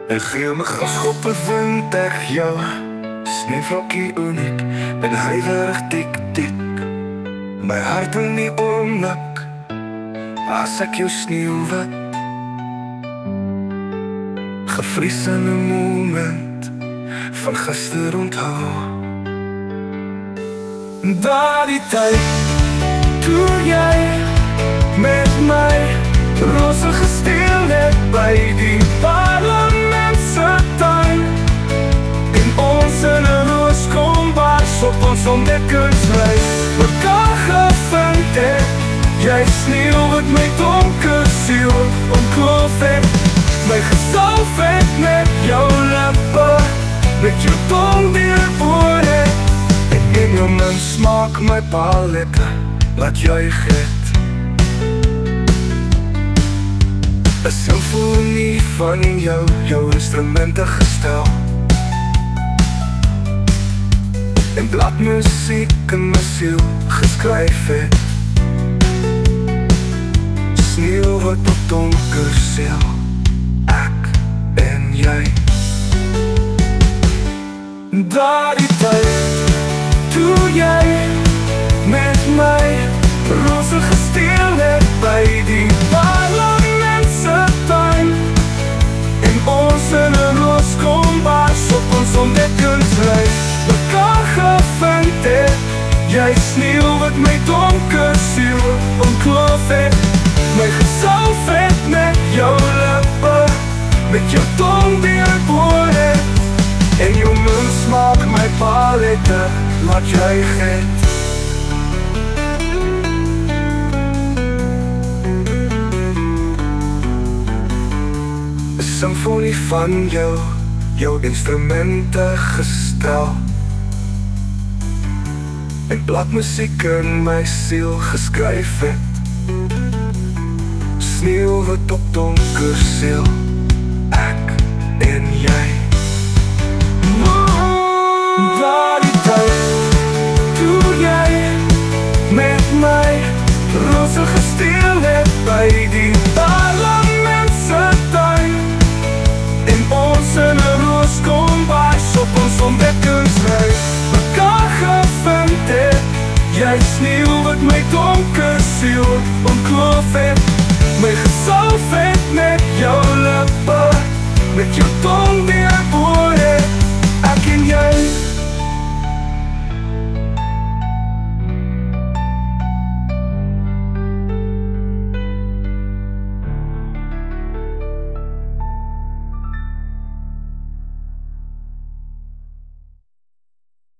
En geel my grasschoppe vind ek jou sneeuwvlokkie uniek en huiverig tik. My hart wil nie oomlik as ek jou sneeuwwit gevries in 'n moment van gister onthou. Daardie tyd toe jy met my roze gesteel het by die parlementse tuin en ons in 'n rooskombas op ons ontdekkingsreis mekaar gevind het. Jy sneeuw wat my donker siel omkloof het, my gesalf het met jou lippe, met jou tong deurboor het, en in jou mond smaak my palette wat juig het. 'n Symfonie van jou instrumente gestel en bladmusiek in my siel geskryf het. Sneeuw wat op donker seil, ek en jy. Daardie tyd toe jy met my roze gesteel het by die parlementse tuin en ons in 'n rooskombas op ons ontdekkingsreis mekaar gevind het. Jy sneeuw wat my donker siel omkloof het, my gesalf het met jou lippe, met jou tong deurboor het, en jou mond smaak my palette laat juig het. 'n Symfonie van jou instrumente gestel en bladmusiek in my siel geskryf het. Sneeuw wat op donker seil, ek en jy. Daardie tyd toe jy met my roze gesteel het by die parlementse tuin en ons in 'n rooskombas op ons ontdekkingsreis mekaar gevind het. Jy sneeuw wat my donker siel omkloof het, my gesalf het met jou lippe, met jou tong